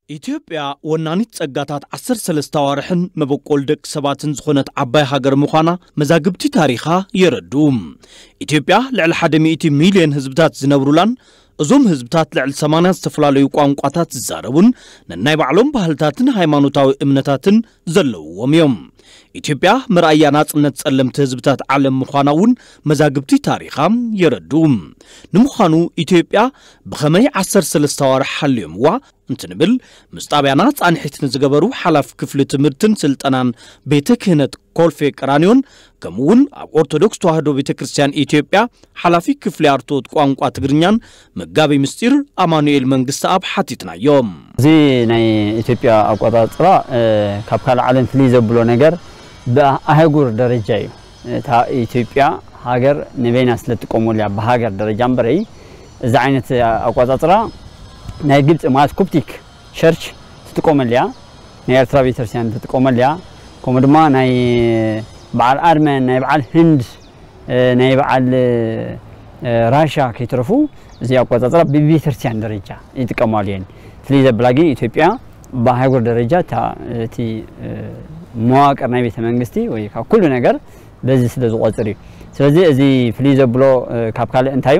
ኢትዮጵያ ወናኒት ጸጋታት 13 ወርሕን መበቆል ደቅ ሰባትን ዝኾነት ዓባይ ሃገር ምዃና መዛግብቲ ታሪኻ የረዱም። ኢትዮጵያ ልዕሊ 100 ሚልዮን ህዝብታት ዝነብሩላን እዞም ህዝብታት ልዕሊ 80 ዝተፈላለዩ ቋንቋታት ዝዛረቡን ነናይ ባዕሎም ባህልታትን ሃይማኖታዊ እምነታትን ዘለውዎም እዮም። ኢትዮጵያ ምርኣያ ናጽነት ጸለምቲ ህዝብታት ዓለም ምዃናውን መዛግብቲ ታሪኻ የረዱም። ንምዃኑ ኢትዮጵያ ብኸመይ 13 ወርሕ ሓልዮምዋ እንትንብል ምስጣብያና ጻንሒት ንዝገበሩ ሓላፍ ክፍሊ ትምህርትን ስልጠናን ቤተ ክህነት ኮልፌ ቀራኒዮን ከምውን ኣብ ኦርቶዶክስ ተዋህዶ ቤተ ክርስቲያን ኢትዮጵያ ሓላፊ ክፍሊ አርቶት ቋንቋ ትግርኛን መጋቢ ምስጢር አማኑኤል መንግስት ኣብ ሓቲትናዮም። እዚ ናይ ኢትዮጵያ አቋጣጥራ ካብ ካልእ ዓለም ፍልይ ዘብሎ ነገር በአህጉር ደረጃ እዩ። እታ ኢትዮጵያ ሃገር ንበይና ስለትቆመልያ በሃገር ደረጃ እምበረይ እዚ ዓይነት አቋጣጥራ ናይ ግብጽ ማለት ኮፕቲክ ቸርች ትቆመልያ ናይ ኤርትራ ቤተክርስቲያን ትቆመልያ ከምኡ ድማ ናይ በዓል አርመን ናይ በዓል ህንድ ናይ በዓል ራሻ ከይትረፉ እዚ አቋጣጥራ በቤተክርስቲያን ደረጃ ይጥቀማልየን። ፍልይ ዘብላ ግን ኢትዮጵያ በአህጉር ደረጃ እቲ መዋቅር ናይ ቤተ መንግስቲ ወይ ካብ ኩሉ ነገር በዚ ስለ ዝቆጽር እዩ። ስለዚህ እዚ ፍልይ ዘብሎ ካብ ካልእ እንታዩ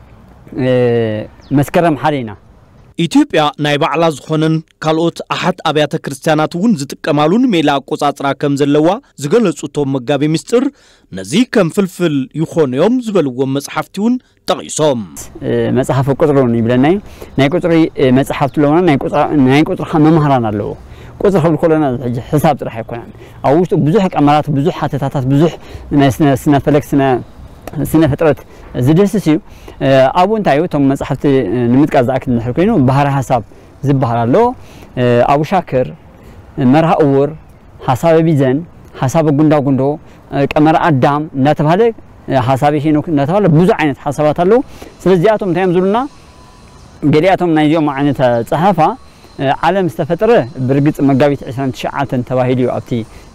መስከረም ሓሪና ኢትዮጵያ ናይ ባዕላ ዝኾነን ካልኦት ኣሓት ኣብያተ ክርስቲያናት እውን ዝጥቀማሉን ሜላ አቆጻጽራ ከም ዘለዋ ዝገለጹቶም መጋቢ ምስጢር ነዚ ከም ፍልፍል ይኾንዮም ዝበልዎም መጽሓፍቲ እውን ጠቂሶም መጽሓፍ ቁጥሩን ይብለናይ ናይ ቁጥሪ መጽሓፍቲ ለውና ናይ ቁጥርኻ መምሃራን ኣለዎ ቁጥር ክብል ኮለና ሕሳብ ጥራሕ ይኮናን ኣብ ውሽጡ ብዙሕ ቀመራት ብዙሕ ሓተታታት ብዙሕ ናይ ስነ ፈለክ ስነ ፍጥረት ዝደስስ እዩ። ኣብኡ እንታይ ቶም መጽሓፍቲ ንምጥቃስ ዝኣክል ንሕር ኮይኑ ባህሪ ሓሳብ ዝበሃል ኣሎ ኣቡ ሻክር መርሃ እውር ሓሳብ ቢዘን ሓሳብ ጉንዳጉንዶ ቀመር ኣዳም እናተባሃለ ሓሳብ ሄኖክ እናተባሃለ ብዙሕ ዓይነት ሓሳባት ኣለዉ። ስለዚህ እዚኣቶም እንታይ እዮም ዝብሉና ገሊኣቶም ናይዚኦም ዓይነት ጸሓፋ ዓለም ዝተፈጠረ ብርግጽ መጋቢት 29 ተባሂሉ ኣብቲ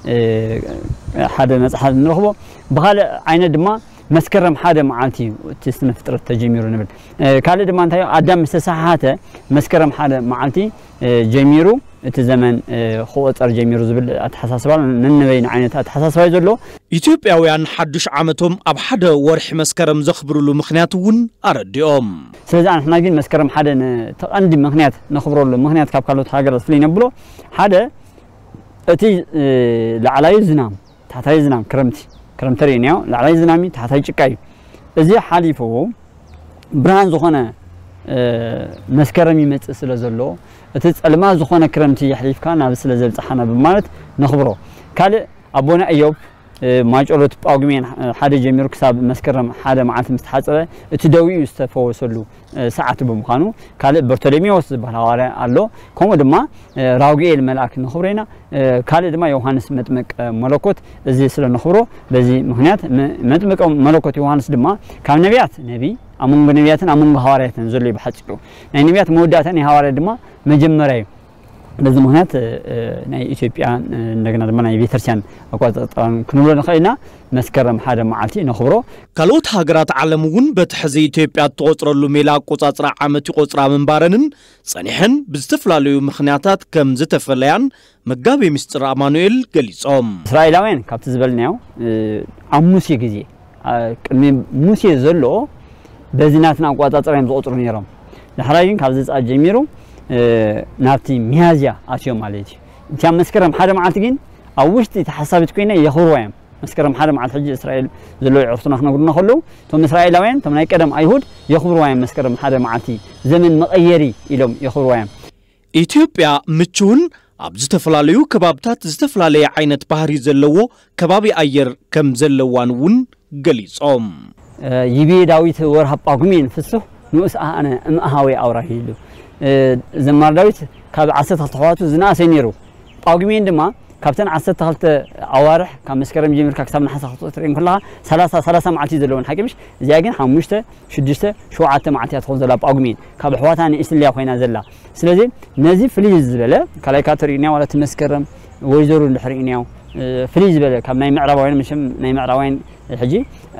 ሓደ መጽሓፍ ንረኽቦ ብኻልእ ዓይነት ድማ መስከረም ሓደ መዓልቲ እቲ ስነ ፍጥረት ተጀሚሩ ንብል ካልእ ድማ እንታይ ኣዳም ዝተሰሓሓተ መስከረም ሓደ መዓልቲ ጀሚሩ እቲ ዘመን ክቆጸር ጀሚሩ ዝብል ኣተሓሳስባ ነንበይን ዓይነት ኣተሓሳስባ ዘሎ ኢትዮጵያውያን ሓድሽ ዓመቶም ኣብ ሓደ ወርሒ መስከረም ዘኽብሩሉ ምኽንያት እውን ኣረዲኦም። ስለዚ ኣንሕና ግን መስከረም ሓደ ተቐንዲ ምኽንያት ነኽብረሉ ምኽንያት ካብ ካልኦት ሃገራት ፍልይ ነብሎ ሓደ እቲ ላዕላዩ ዝናም ታሕታዩ ዝናም ክረምቲ ርኢናዮ ላዕላይ ዝናሚ ታሕታይ ጭቃ እዩ። እዚ ሓሊፉ ብርሃን ዝኾነ መስከረም ይመጽእ ስለ ዘሎ እቲ ጸልማ ዝኾነ ክረምቲ ይሕሊፍካ ናብ ስለ ዘብጽሓና ብማለት ነኽብሮ። ካልእ ኣቦና ኢዮብ ማጨሎት ጳጉሜን ሓደ ጀሚሩ ክሳብ መስከረም ሓደ መዓልቲ ምስ ተሓጸበ እቲ ደዊኡ ዝተፈወሰሉ ሰዓት ብምዃኑ ካልእ በርቶሎሜዎስ ዝበሃል ሐዋርያ ኣሎ። ከምኡ ድማ ራጉኤል መልአክ ነኽብሮ ኢና። ካልእ ድማ ዮሐንስ መጥምቅ መለኮት እዚ ስለ ነኽብሮ በዚ ምኽንያት መጥምቅ መለኮት ዮሐንስ ድማ ካብ ነቢያት ነቢ ኣመንጎ ነቢያትን ኣመንጎ ሐዋርያትን ዘሎ ይብሓጽሉ ናይ ነቢያት መወዳእታ ናይ ሐዋርያት ድማ መጀመርያ እዩ። በዚ ምኽንያት ናይ ኢትዮጵያ እንደገና ድማ ናይ ቤተክርስቲያን አቋጣጥራን ክንብሎ ንኽእልና መስከረም ሓደ መዓልቲ ነኽብሮ። ካልኦት ሃገራት ዓለም እውን በቲ ሕዚ ኢትዮጵያ እትቆጽረሉ ሜላ አቆጻጽራ ዓመት ይቆጽራ ምንባረንን ጸኒሐን ብዝተፈላለዩ ምኽንያታት ከም ዝተፈለያን መጋቢ ምስጢር አማኑኤል ገሊጾም እስራኤላውያን ካብቲ ዝበልናዮ ኣብ ሙሴ ግዜ ቅድሚ ሙሴ ዘሎ በዚ ናትና አቋጣጽራ እዮም ዝቆጽሩ ነይሮም። ድሕራይ ግን ካብ ዘጻእ ጀሚሩ ናብቲ ሚያዝያ ኣትዮም ማለት እዩ። እቲ ኣብ መስከረም ሓደ መዓልቲ ግን ኣብ ውሽጢ ተሓሳቢት ኮይና የኽብርዋ እዮም። መስከረም ሓደ መዓልቲ ሕጂ እስራኤል ዘሎ ይዕርፍና ክነግሩና ከለዉ እቶም እስራኤላውያን እቶም ናይ ቀደም ኣይሁድ የኽብርዋ እዮም መስከረም ሓደ መዓልቲ ዘመን መቐየሪ ኢሎም የኽብርዋ እዮም። ኢትዮጵያ ምቹውን ኣብ ዝተፈላለዩ ከባብታት ዝተፈላለየ ዓይነት ባህሪ ዘለዎ ከባቢ ኣየር ከም ዘለዋን እውን ገሊጾም ይቤ ዳዊት ወርሃ ጳጉሜን ፍስሕ ንኡስ ኣነ እምኣሃዊ ኣውራሂ ኢሉ ዘማር ዳዊት ካብ 12 ሕዋቱ ዝናእሰ ነይሩ። ጳጉሜን ድማ ካብተን 12 ኣዋርሕ ካብ መስከረም ጀሚርካ ክሳብ ናሓሰ ክትሪእን ከለኻ 30 መዓልቲ ዘለዎን ሓቂምሽ እዚኣ ግን 5 6 7 መዓልትያ ትኾን ዘላ ጳጉሜን ካብ ኣሕዋታ ንእስልያ ኮይና ዘላ። ስለዚ ነዚ ፍልይ ዝበለ ካልኣይካ ትሪእናዮ ዋላ መስከረም ወይዘሮ እንድሕሪእናዮ ፍልይ ዝበለ ካብ ናይ ምዕራባውያን መቸም ናይ ምዕራባውያን ሕጂ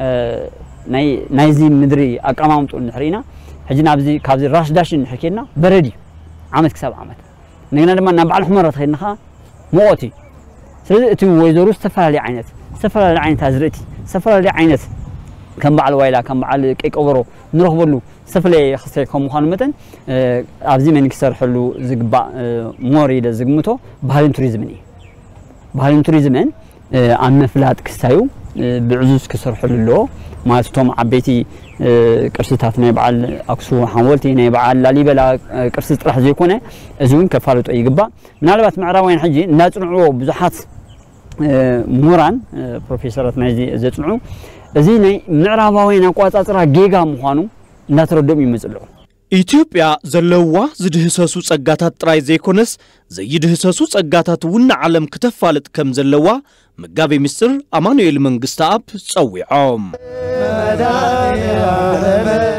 ናይዚ ምድሪ ኣቀማምጡ እንድሕሪእና ሕጂ ናብዚ ካብዚ ራሽዳሽን ንሕኬድና በረዲ ዓመት ክሳብ ዓመት نحن لما نبعل حمرة خيرنا موتي سلسلة ويزورو سفر لعينت سفر لعينت هزرتي سفر لعينت كم بعل ويلا كم بعل كيك أورو نروح بلو سفر لي خصيص كم مخانو متن أبزي من كسر حلو زقبا موري لزقمته بهالين توريزمني بهالين توريزمن عم فلات كسايو بعزوز كسر حلو ما توم عبيتي قرصتات نيبعل اكسو حولتي نيبعل لاليبلا قرصت راح زيكونه ازون كفالط يغبا منالبات معراوين حجي ناصنعو بزحات موران بروفيسورات نايزي زصنعو ازي ني معراوين اقواصاصرا جيجا مخانو ناتردم يمصلو ኢትዮጵያ ዘለዋ ዝድህሰሱ ጸጋታት ጥራይ ዘይኮነስ ዘይድህሰሱ ጸጋታት ውና ዓለም ከተፋልጥ ከም ዘለዋ መጋቤ ምስጢር አማኑኤል መንግስት አብ ጸዊዖም